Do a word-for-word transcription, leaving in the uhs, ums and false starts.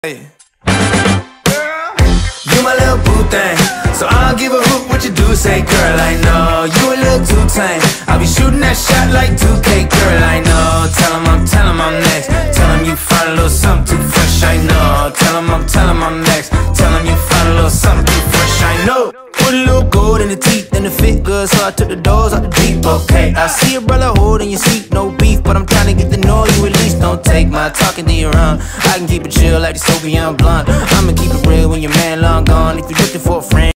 Hey. You my little boo thing, so I don't give a hoot what you do say. Girl, I know you a little too tame. I'll be shooting that shot like two K. Girl, I know. Tell him I'm, tell him I'm next. Tell him you find a little something too fresh. I know. Tell him I'm, tell him I'm next. Tell him you find a little something too fresh. I know. Put a little gold in the teeth and the fit good, so I took the doors out the deep. Okay, I see a brother holding your seat, no beef, but I'm trying to get to know you at least. Don't take my talking to your own. I can keep it chill like the Soviet blunt. I'ma keep it real when your man long gone. If you're looking for a friend